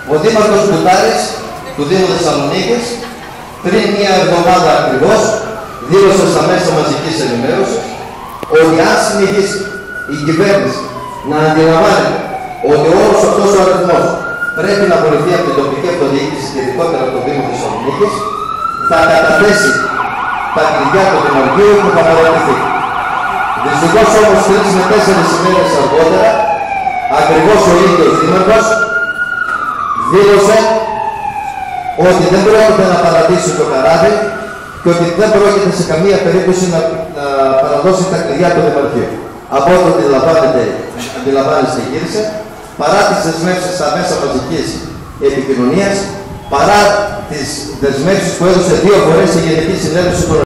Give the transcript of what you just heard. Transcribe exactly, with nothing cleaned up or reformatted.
Ο Δήμαρχος Μπουτάρης του Δήμου Θεσσαλονίκης πριν μία εβδομάδα ακριβώς δήλωσε στα μέσα μαζικής ενημέρωσης ότι αν συνεχίσει η κυβέρνηση να αντιλαμβάνεται ότι όλος αυτός ο αριθμός πρέπει να απορριφθεί από την τοπική αυτοδιοίκηση και ειδικότερα από το Δήμο Θεσσαλονίκης, θα καταθέσει τα κλειδιά του Δημαρχείου που θα παρατηθεί. Δυστυχώς όμως τρεις με τέσσερις ημέρες αργότερα, ακριβώς ο ίδιος Δήμαρχος δήλωσε ότι δεν πρόκειται να παρατήσει το καράβι και ότι δεν πρόκειται σε καμία περίπτωση να, να παραδώσει τα κλειδιά του Δημαρχείου. Από ό,τι αντιλαμβάνεστε γύρισε, παρά τις δεσμεύσεις στα μέσα μαζικής επικοινωνίας, παρά τις δεσμεύσεις που έδωσε δύο φορές η Γενική Συνέλευση των